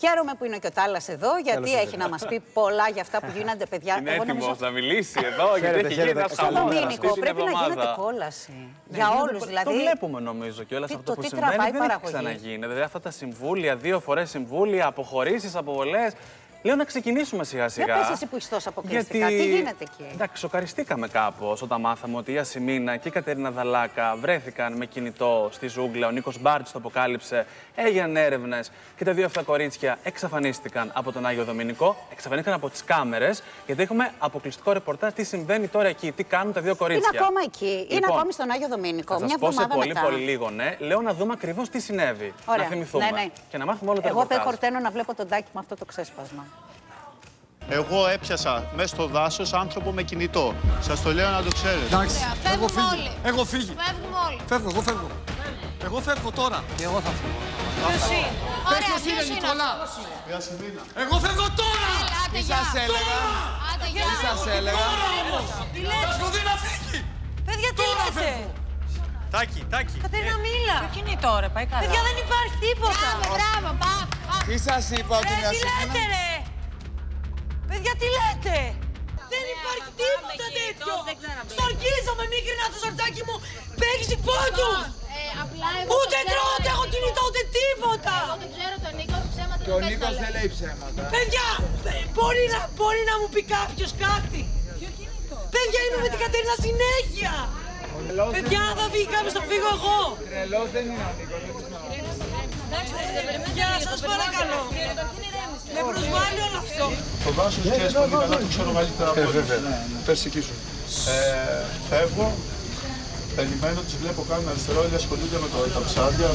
Χαίρομαι που είναι και ο Τάλλας εδώ, γιατί έχει να μας πει πολλά για αυτά που γίνονται, παιδιά. Είναι έτοιμος να μιλήσει εδώ, γιατί έχει γίνει ένα στο Δομήνικο πρέπει να γίνεται κόλαση. Για όλους δηλαδή. Το βλέπουμε νομίζω κιόλας αυτό που συμβαίνει. Δεν έχει ξαναγίνει. Δηλαδή αυτά τα συμβούλια, 2 φορές συμβούλια, αποχωρήσεις, αποβολές. Λέω να ξεκινήσουμε σιγά-σιγά. Για πες εσύ που είσαι τόσο αποκλειστικά, τι γίνεται εκεί. Εντάξει, σοκαριστήκαμε κάπως όταν μάθαμε ότι η Ασημίνα και η Κατερίνα Δαλάκα βρέθηκαν με κινητό στη ζούγκλα. Ο Νίκος Μπάρτζης το αποκάλυψε. Έγιναν έρευνες και τα 2 αυτά κορίτσια εξαφανίστηκαν από τον Άγιο Δομήνικο. Εξαφανίστηκαν από τις κάμερες, γιατί έχουμε αποκλειστικό ρεπορτάζ τι συμβαίνει τώρα εκεί, τι κάνουν τα 2 κορίτσια. Είναι ακόμα εκεί, είναι ακόμη στον Άγιο Δομήνικο. Θα σας πω σε πολύ λίγο, ναι. Λέω να δούμε ακριβώς τι συνέβη. Ωραία. Να θυμηθούμε. Ναι. Και να μάθουμε όλο το ρεπορτάζ. Εγώ δεν χορταίνω να βλέπω τον Τάκη με αυτό το ξέσπασμα. Εγώ έπιασα μέσα στο δάσος άνθρωπο με κινητό. Σας το λέω να το ξέρετε. Εντάξει, έχω φύγει. Έχω φύγει. Φεύγουμε όλοι. Φεύγω, εγώ φεύγω. Εγώ φεύγω τώρα. Και εγώ θα φύγω. Ποιος είναι? Ωραία, ποιος είναι? Εγώ φεύγω τώρα! Τι σας έλεγα? Τι σας έλεγα? Τι λέτε? Σκοτεί να φύγει! Παιδιά, τι λέτε? Τάκη. Κατερίνα, μίλα. Το κινητό, ρε, πάει καλά. Παιδιά, δεν υπάρχει τίποτα. Μπράβο, Τι σας είπα ότι είναι τι λέτε, ρε? Παιδιά, τι λέτε? Δεν υπάρχει τίποτα τέτοιο. Στορκίζομαι, μίκρινα το σορτάκι μου. Παίξει πόντους. Ούτε τρώω, ούτε έχω κινητό, ούτε τίποτα. Δεν ξέρω τον Νίκο, ψέματα Και ο Νίκος δεν λέει ψέματα. Παιδιά, μπορεί να μου πει κάποιος κάτι. Ποιο κινητό? Παιδιά, είμαι με την Κατερίνα συνέχεια. Παιδιά, αν θα φύγει κάποιος, θα φύγω εγώ. Τρελός δεν είναι ο Νίκος. Παιδιά, σας παρακαλώ. Με προσβάλλει όλο αυτό. Το δάσος και πολύ καλά το ξέρω καλύτερα από όλους. Πες εκεί σου. Φεύγω, περιμένω, τους βλέπω κάνουν αριστερό, όλοι ασχολούνται με τα ψάρια.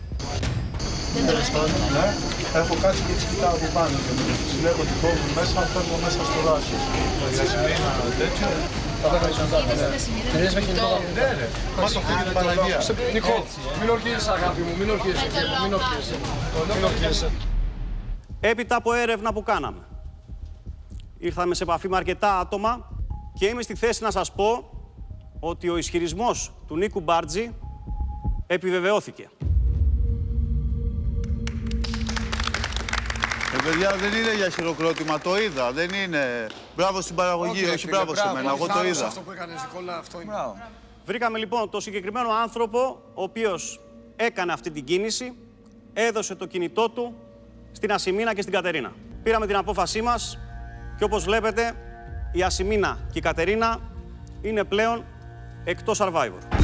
Ναι, έχω κάτσει και τις κοιτάω από πάνω και τους λέγω ότι κόβουν μέσα, φεύγω μέσα στο δάσος. Η Ασημίνα τέτοιο. Τελειές με κινητό. Ναι ρε, μας το φύγει την Παναγία. Νικό, μην ορκίζεσαι αγάπη μου, μην ορκίζεσαι. Έπειτα από έρευνα που κάναμε, ήρθαμε σε επαφή με αρκετά άτομα και είμαι στη θέση να σας πω ότι ο ισχυρισμός του Νίκου Μπάρτζη επιβεβαιώθηκε. Παιδιά, δεν είναι για χειροκρότημα, το είδα, δεν είναι. Μπράβο στην παραγωγή, όχι μπράβο σε μένα, εγώ το είδα. Αυτό που έκανες, Νικόλα, αυτό είναι. Βρήκαμε λοιπόν το συγκεκριμένο άνθρωπο, ο οποίος έκανε αυτή την κίνηση, έδωσε το κινητό του στην Ασημίνα και στην Κατερίνα. Πήραμε την απόφασή μας και όπως βλέπετε η Ασημίνα και η Κατερίνα είναι πλέον εκτός Survivor.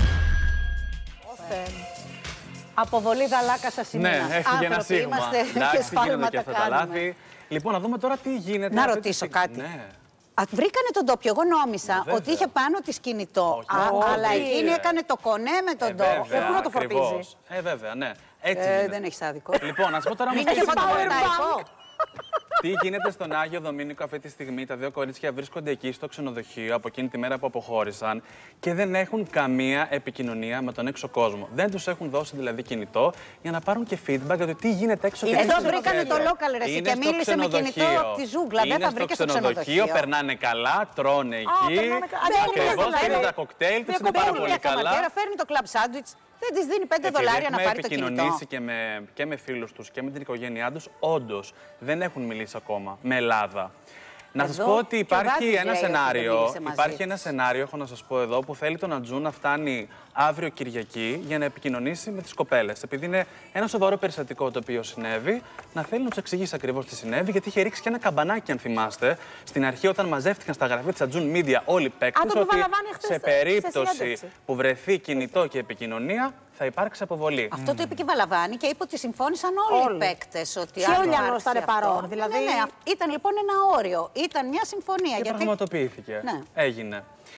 Αποβολή Δαλάκας Ασημίνας. Ναι, έφυγε ένα σίγμα. Και σφάλματα κάνουμε. Λοιπόν, να δούμε τώρα τι γίνεται. Να ρωτήσω κάτι. Ναι. Βρήκανε τον τόπιο. Εγώ νόμισα ότι είχε πάνω της κινητό. Αλλά εκείνη έκανε το κονέ με τον τόπο. Πού να το φορτίζει. Βέβαια, ναι. Έτσι δεν έχεις άδικο. Λοιπόν, να σου πω τώρα Είναι και φωτοβολταϊκό. τι γίνεται στον Άγιο Δομήνικο αυτή τη στιγμή. Τα 2 κορίτσια βρίσκονται εκεί στο ξενοδοχείο από εκείνη τη μέρα που αποχώρησαν και δεν έχουν καμία επικοινωνία με τον έξω κόσμο. Δεν τους έχουν δώσει δηλαδή κινητό για να πάρουν και feedback για το τι γίνεται έξω. Εδώ βρήκανε το local ρε και μίλησε με κινητό από τη ζούγκλα. Δεν θα βρήκε στο ξενοδοχείο. Περνάνε καλά, τρώνε εκεί. Ακριβώς, πίνουν τα κοκτέιλ τους, είναι πάρα πολύ καλά. Φέρνει το club sandwich. Δεν της δίνει $5 να πάρει το κινητό. Έχουμε επικοινωνήσει και με φίλους τους και με την οικογένειά τους. Όντως, δεν έχουν μιλήσει ακόμα με Ελλάδα. Να σας πω ότι υπάρχει ένα σενάριο. Υπάρχει ένα σενάριο, έχω να σας πω εδώ, που θέλει τον Ατζού να φτάνει αύριο Κυριακή για να επικοινωνήσει με τις κοπέλες. Επειδή είναι ένα σοβαρό περιστατικό το οποίο συνέβη, να θέλει να τους εξηγήσει ακριβώς τι συνέβη, γιατί είχε ρίξει και ένα καμπανάκι, αν θυμάστε, στην αρχή όταν μαζεύτηκαν στα γραφεία της Ατζούν Media όλοι οι παίκτες, ότι σε περίπτωση που βρεθεί κινητό και επικοινωνία, θα υπάρξει αποβολή. Αυτό το είπε και η Βαλαβάνη και είπε ότι συμφώνησαν όλοι οι παίκτες. Ότι και ο Λιανός ήταν παρόν. Δηλαδή... Ναι, ήταν λοιπόν ένα όριο. Ήταν μια συμφωνία. Και πραγματοποιήθηκε. Ναι. Έγινε.